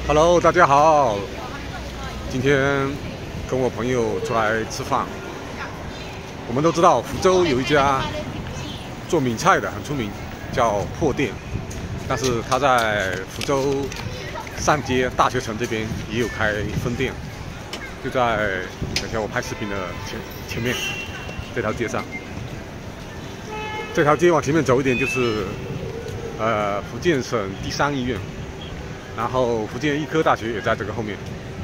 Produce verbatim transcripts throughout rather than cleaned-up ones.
Hello， 大家好。今天跟我朋友出来吃饭。我们都知道福州有一家做闽菜的很出名，叫破店。但是他在福州上街大学城这边也有开分店，就在等下我拍视频的前前面这条街上。这条街往前面走一点就是呃福建省第三医院。 然后福建医科大学也在这个后面，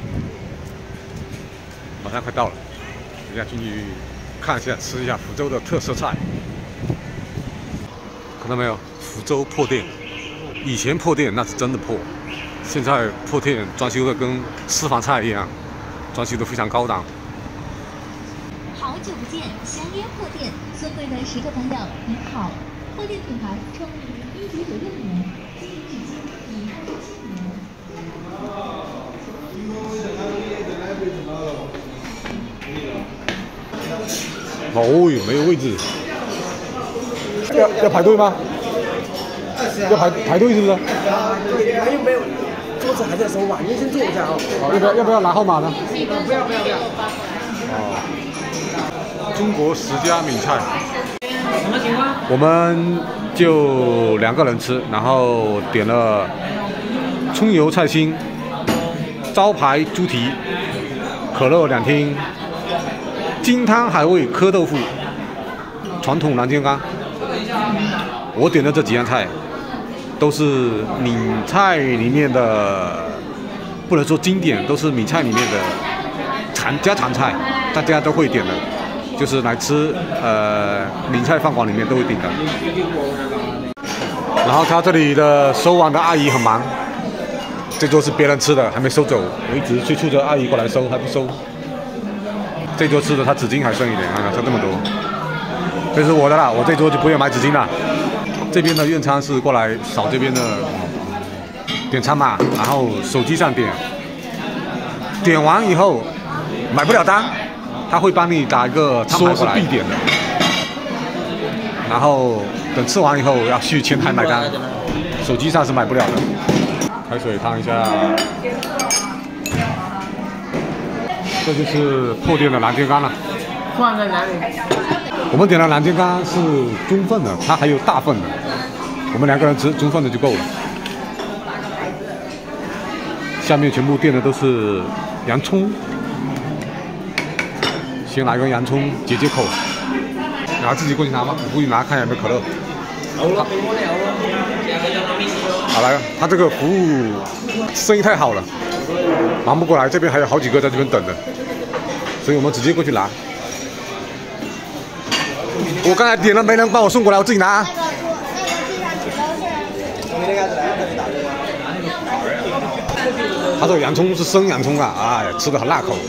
马上快到了，等下进去看一下，吃一下福州的特色菜。看到没有？福州破店，以前破店那是真的破，现在破店装修的跟私房菜一样，装修的非常高档。 好久不见，香烟破店，尊贵的食客朋友您好，破店品牌创立于一九九六年，经营至今已二十七年。 哦哟，没有位置，要要排队吗？要排排队是不是？ 对，还有没有？桌子还在收吧，您先坐一下啊。 好，要不要要不要拿号码呢？ 不要不要不要。 哦，中国十佳闽菜。什么情况？我们就两个人吃，然后点了葱油菜心、招牌猪蹄、可乐两听。 金汤海味磕豆腐，传统南京干。我点的这几样菜，都是闽菜里面的，不能说经典，都是闽菜里面的常家常菜，大家都会点的，就是来吃呃闽菜饭馆里面都会点的。然后他这里的收碗的阿姨很忙，这桌是别人吃的，还没收走，我一直催促着阿姨过来收，还不收。 这桌吃的，他纸巾还剩一点，看看剩这么多，这是我的啦，我这桌就不用买纸巾了。这边的用餐是过来扫这边的点餐码，然后手机上点，点完以后买不了单，他会帮你打一个餐牌过来，必点的。然后等吃完以后要去前台买单，手机上是买不了的。开水烫一下。 这就是破店的南京干了。 放在哪里？ 我们点的南京干是中份的，它还有大份的。我们两个人吃中份的就够了。下面全部垫的都是洋葱，先来根洋葱解解口。然后自己过去拿吧，我过去拿看有没有可乐。好来，他这个服务生意太好了。 忙不过来，这边还有好几个在这边等着，所以我们直接过去拿。我刚才点了，没人帮我送过来，我自己拿。他这个洋葱是生洋葱啊，哎，吃的很辣口。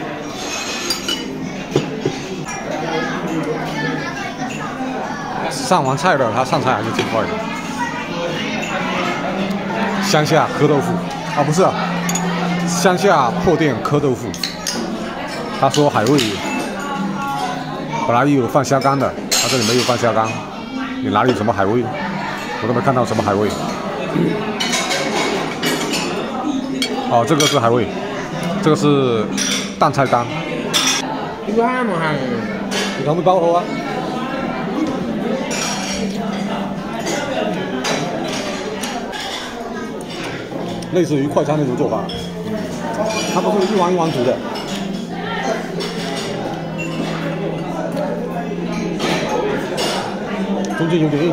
上完菜了，他上菜还是挺快的。乡下磕豆腐啊，不是啊。 乡下破店磕豆腐，他说海味，本来有放虾干的，他这里没有放虾干，你哪里有什么海味？我都没看到什么海味。哦，这个是海味，这个是淡菜干。 你不喊嘛喊？ 你可唔可以包好啊？类似于快餐那种做法。 它不是一碗一碗煮的，中间有点硬。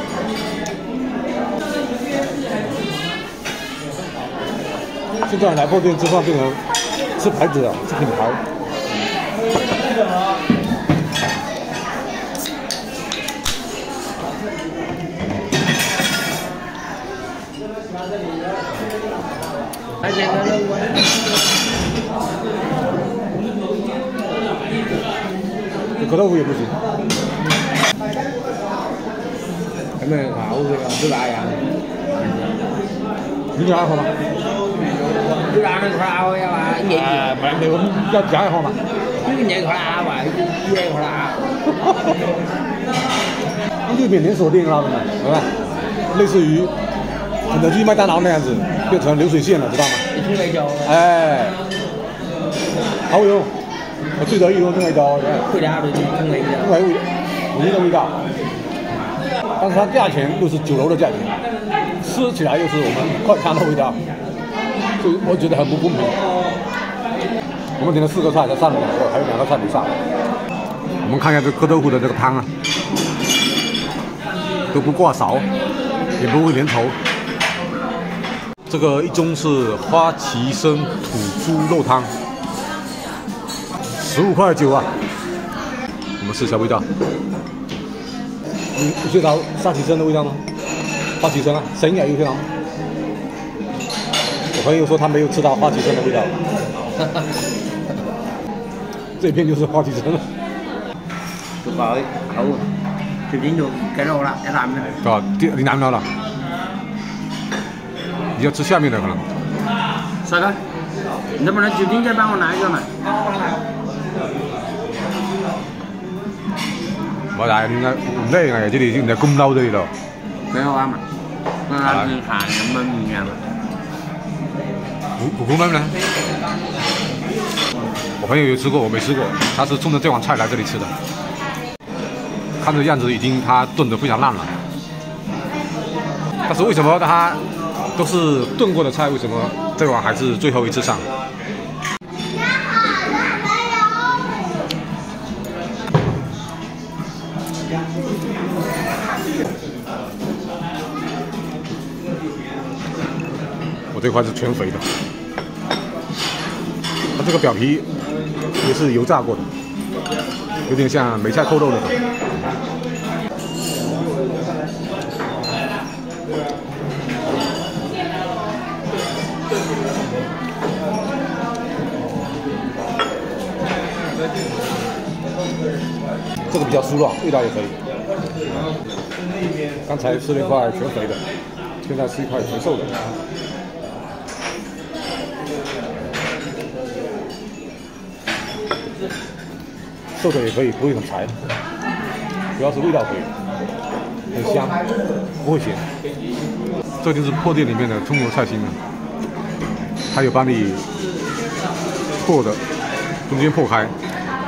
现在来破店吃饭变成吃牌子了，吃品牌。 还点个肉啊！ 这磕豆腐也不行。 咁咪好嘅，都大呀。 你加一号吗？ 都大嘅烤呀嘛，嘢。 啊，没没，我们要加一号吗？ 呢件嘢烤嘛，嘢烤。 那就变连锁店了，是吧？类似于肯德基、麦当劳那样子，变成流水线了，知道吗？ 一瓶来交。 哎，好用，我最得意用这个刀， 会俩的就更为更为浓的味道，但是它价钱又是酒楼的价钱，吃起来又是我们快餐的味道，所以我觉得很不公平。我们点了四个菜，才上了两个，还有两个菜没上。我们看一下这个豆腐的这个汤啊，都不挂勺，也不会粘稠。这个一盅是花旗参土猪肉汤，十五块九啊。我们试一下味道。你你觉得沙旗参的味道吗？花旗参啊，生也有味道。我朋友说他没有吃到花旗参的味道。这片就是花旗参了。 就搞好，这边就该着了，该咱们了。 啊，你你拿不到了？你要吃下面的可能。 啥个？你能不能就顶着帮我拿一个嘛？ 冇大，應該唔得嘅，即係唔係咁嬲啲咯。 沒有啊嘛，那他是看焖面嘛。 苦苦焖呢？我朋友有吃过，我没吃过，他是冲着这碗菜来这里吃的。看这样子，已经他炖得非常烂了。但是为什么他都是炖过的菜，为什么这碗还是最后一次上？我这块是全肥的，它这个表皮也是油炸过的，有点像梅菜扣肉那种。这个比较酥软，味道也可以。刚才吃了一块全肥的，现在吃一块全瘦的。瘦的也可以，不会很柴，主要是味道可以，很香，不会咸。这就是破店里面的葱油菜心了，它有帮你破的，中间破开。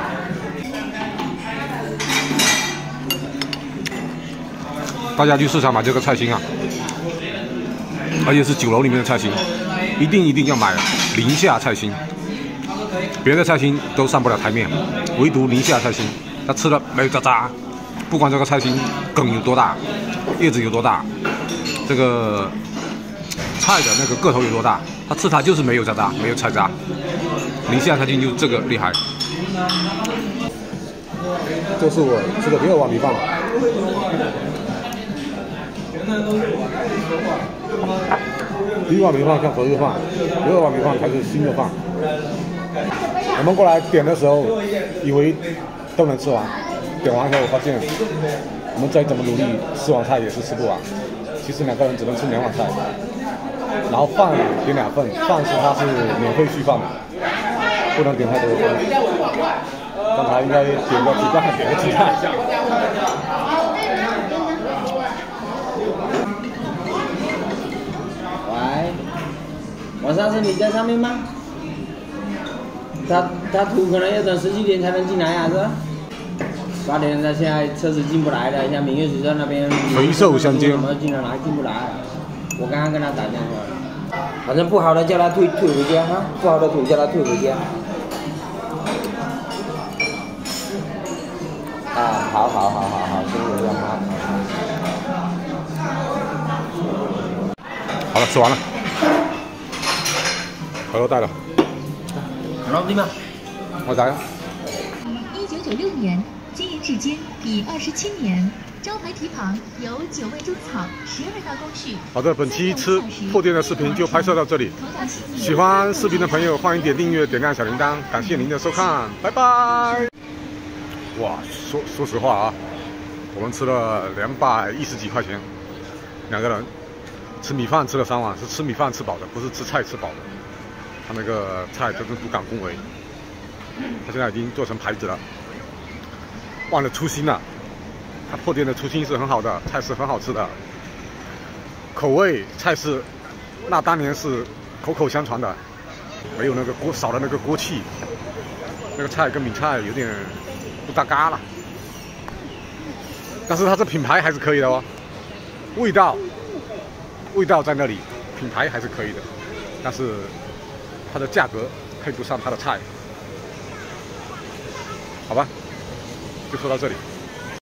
大家去市场买这个菜心啊，而且是酒楼里面的菜心，一定一定要买宁夏菜心。别的菜心都上不了台面，唯独宁夏菜心，它吃了没有渣渣。不管这个菜心梗有多大，叶子有多大，这个菜的那个个头有多大，它吃它就是没有渣渣，没有菜渣。宁夏菜心就这个厉害。这是我吃的第二碗米饭了。第一碗米饭像盒子饭，第二碗米饭才是新的饭。我们过来点的时候，以为都能吃完，点完以后发现，我们再怎么努力，四碗菜也是吃不完。其实两个人只能吃两碗菜，然后饭点两份，饭是它是免费续饭的，不能点太多的东西。刚才应该点个鸡蛋，点个鸡蛋。 喂，晚上是你在上面吗？他他图可能要等十几点才能进来啊，是吧？八点他现在车子进不来了，像明月水上那边肥瘦相间， 怎么进得来进不来？我刚刚跟他打电话，反正不好的叫他退退回家哈，不好的图叫他退回家。啊，好好好好好，辛苦了哈。 好了，吃完了，回头带了。 老弟们， 我咋样？ 一九九六年经营至今已二十七年，招牌蹄膀有九味中草，十二道工序。 好的，本期吃破店的视频就拍摄到这里。喜欢视频的朋友，欢迎点订阅、点亮小铃铛，感谢您的收看，拜拜。哇，说说实话啊，我们吃了两百一十几块钱，两个人吃米饭吃了三碗，是吃米饭吃饱的，不是吃菜吃饱的。他那个菜真是不敢恭维，他现在已经做成牌子了，忘了初心了。他破店的初心是很好的，菜是很好吃的。 口味菜式，那当年是口口相传的，没有那个锅少了那个锅气，那个菜跟闽菜有点不搭嘎了。但是它这品牌还是可以的哦，味道味道在那里，品牌还是可以的，但是它的价格配不上它的菜，好吧，就说到这里。